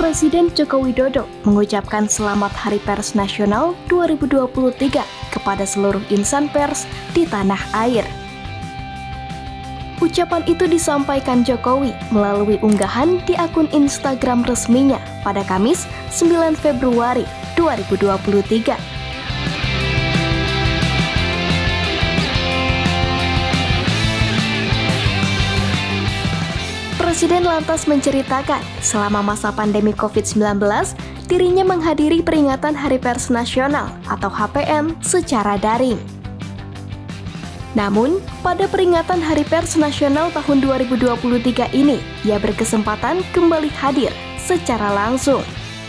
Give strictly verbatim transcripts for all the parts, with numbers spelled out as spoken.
Presiden Joko Widodo mengucapkan Selamat Hari Pers Nasional dua ribu dua puluh tiga kepada seluruh insan pers di tanah air. Ucapan itu disampaikan Jokowi melalui unggahan di akun Instagram resminya pada Kamis sembilan Februari dua ribu dua puluh tiga. Presiden lantas menceritakan selama masa pandemi covid sembilan belas, dirinya menghadiri peringatan Hari Pers Nasional atau H P N secara daring. Namun, pada peringatan Hari Pers Nasional tahun dua ribu dua puluh tiga ini, ia berkesempatan kembali hadir secara langsung.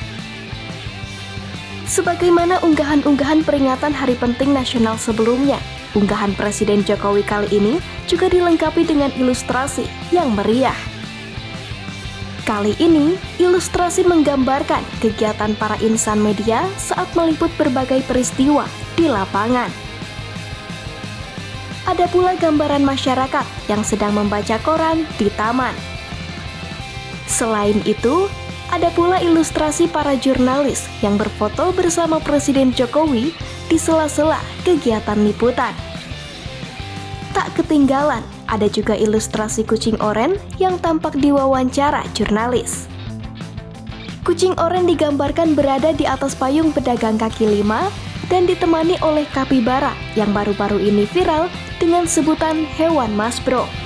Sebagaimana unggahan-unggahan peringatan hari penting nasional sebelumnya, unggahan Presiden Jokowi kali ini juga dilengkapi dengan ilustrasi yang meriah. Kali ini, ilustrasi menggambarkan kegiatan para insan media saat meliput berbagai peristiwa di lapangan. Ada pula gambaran masyarakat yang sedang membaca koran di taman. Selain itu, ada pula ilustrasi para jurnalis yang berfoto bersama Presiden Jokowi di sela-sela kegiatan liputan. Tak ketinggalan, ada juga ilustrasi kucing oren yang tampak diwawancara jurnalis. Kucing oren digambarkan berada di atas payung pedagang kaki lima dan ditemani oleh kapibara yang baru-baru ini viral dengan sebutan hewan Mas Bro.